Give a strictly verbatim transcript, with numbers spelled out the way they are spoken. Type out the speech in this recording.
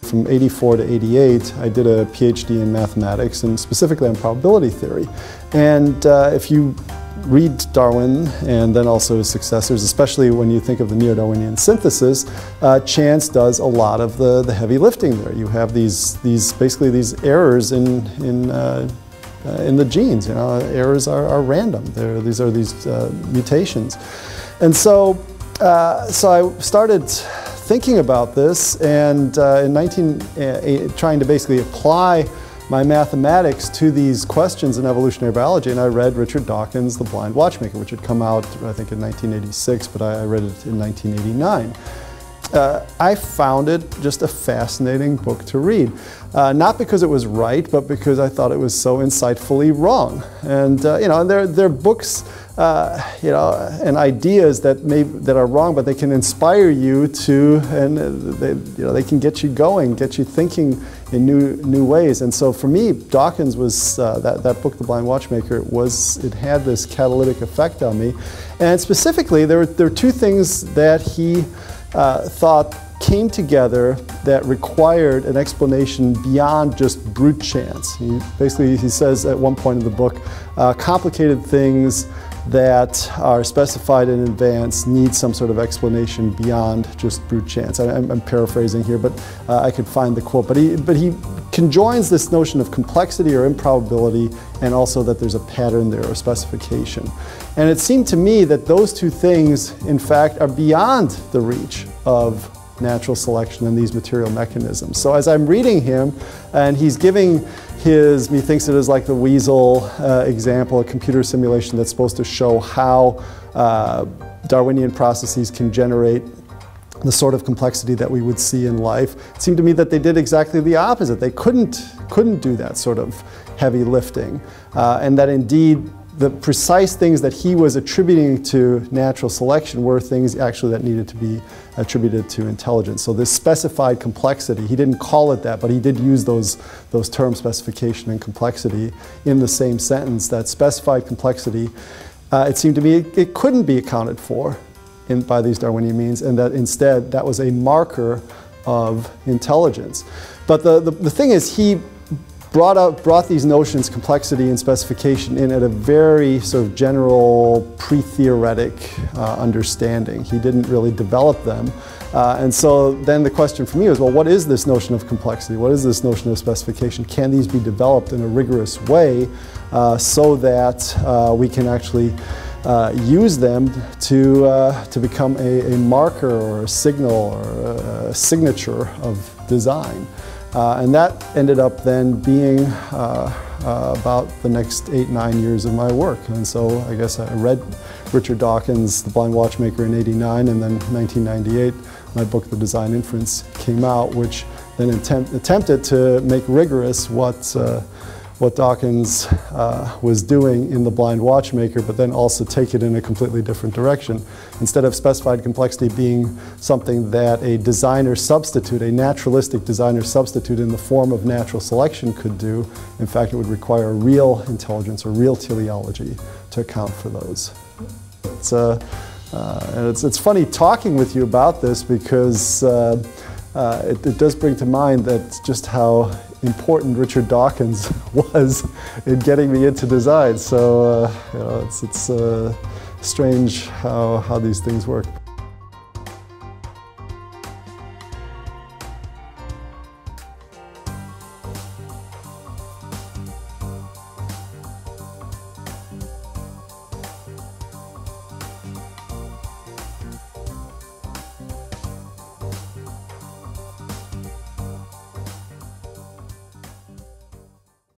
from eighty-four to eighty-eight, I did a PhD in mathematics and specifically on probability theory. And uh, if you read Darwin and then also his successors, especially when you think of the neo-Darwinian synthesis, uh, chance does a lot of the, the heavy lifting there. You have these, these basically these errors in, in, uh, uh, in the genes. You know, errors are, are random. They're, these are these uh, mutations. And so, uh, so I started thinking about this, and uh, in nineteen, uh, trying to basically apply my mathematics to these questions in evolutionary biology, and I read Richard Dawkins The Blind Watchmaker, which had come out, I think, in nineteen eighty-six, but I, I read it in nineteen eighty-nine. Uh, I found it just a fascinating book to read. Uh, not because it was right, but because I thought it was so insightfully wrong. And uh, you know, they're, they're books, uh, you know, and ideas that may that are wrong, but they can inspire you to, and they, you know, they can get you going, get you thinking in new new ways. And so for me, Dawkins was uh, that that book, The Blind Watchmaker, was it had this catalytic effect on me. And specifically, there were there were two things that he uh, thought came together that required an explanation beyond just brute chance. He, basically, he says at one point in the book, uh, complicated things that are specified in advance need some sort of explanation beyond just brute chance. I, I'm, I'm paraphrasing here, but uh, I could find the quote. But he, but he conjoins this notion of complexity or improbability, and also that there's a pattern there or specification. And it seemed to me that those two things, in fact, are beyond the reach of natural selection and these material mechanisms. So as I'm reading him, and he's giving his, he thinks it is like the weasel uh, example, a computer simulation that's supposed to show how uh, Darwinian processes can generate the sort of complexity that we would see in life. It seemed to me that they did exactly the opposite. They couldn't, couldn't do that sort of heavy lifting, uh, and that indeed the precise things that he was attributing to natural selection were things actually that needed to be attributed to intelligence. So this specified complexity, he didn't call it that, but he did use those, those terms, specification and complexity, in the same sentence. That specified complexity, uh, it seemed to me it, it couldn't be accounted for in, by these Darwinian means, and that instead that was a marker of intelligence. But the, the, the thing is, he brought up, brought these notions, complexity and specification, in at a very sort of general, pre-theoretic uh, understanding. He didn't really develop them. Uh, and so then the question for me was, well, what is this notion of complexity? What is this notion of specification? Can these be developed in a rigorous way uh, so that uh, we can actually uh, use them to, uh, to become a, a marker or a signal or a, a signature of design? Uh, and that ended up then being uh, uh, about the next eight, nine years of my work. And so I guess I read Richard Dawkins' The Blind Watchmaker in eighty-nine, and then nineteen ninety-eight, my book, The Design Inference, came out, which then attempt, attempted to make rigorous what, uh, what Dawkins uh, was doing in The Blind Watchmaker, but then also take it in a completely different direction. Instead of specified complexity being something that a designer substitute, a naturalistic designer substitute in the form of natural selection could do, in fact, it would require real intelligence or real teleology to account for those. It's, uh, uh, and it's, it's funny talking with you about this, because uh, uh, it, it does bring to mind that just how important Richard Dawkins was in getting me into design. So uh, you know, it's, it's uh, strange how, how these things work.